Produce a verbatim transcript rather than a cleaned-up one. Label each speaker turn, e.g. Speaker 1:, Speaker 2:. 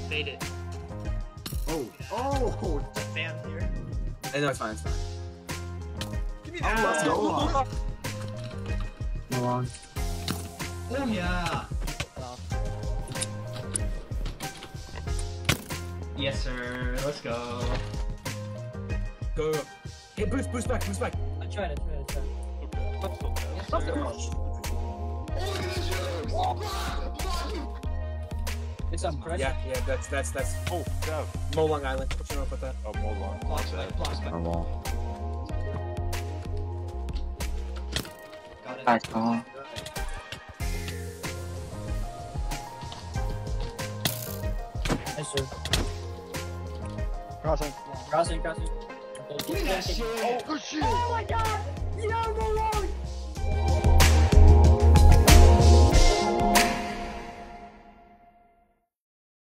Speaker 1: Fade it.
Speaker 2: Oh, oh!
Speaker 1: Fan here.
Speaker 2: I know it's fine, it's fine.
Speaker 3: Give me
Speaker 2: Oh,
Speaker 3: that.
Speaker 2: let's go.
Speaker 4: Molong.
Speaker 5: Oh yeah. Yes, sir. Let's go.
Speaker 2: Go, go. Hey, boost, boost back, boost back.
Speaker 4: I tried, I tried, I tried.
Speaker 5: Yes, sir.
Speaker 4: It's on correct?
Speaker 2: Yeah, yeah, that's, that's, that's
Speaker 3: Oh, go.
Speaker 2: Molong Island. What you know about that?
Speaker 3: Oh, Molong.
Speaker 5: Blocks back, blocks back.
Speaker 6: Normal.
Speaker 5: Got it.
Speaker 6: Back on.
Speaker 4: Yes, sir.
Speaker 7: Crossing.
Speaker 4: Crossing, crossing.
Speaker 5: Give me that shit.
Speaker 7: Oh, good shit.
Speaker 4: Oh my god! Yo, Molong!